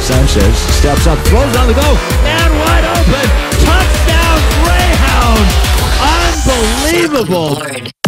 Sanchez steps up, throws on the go, and wide open. Touchdown, Greyhound! Unbelievable.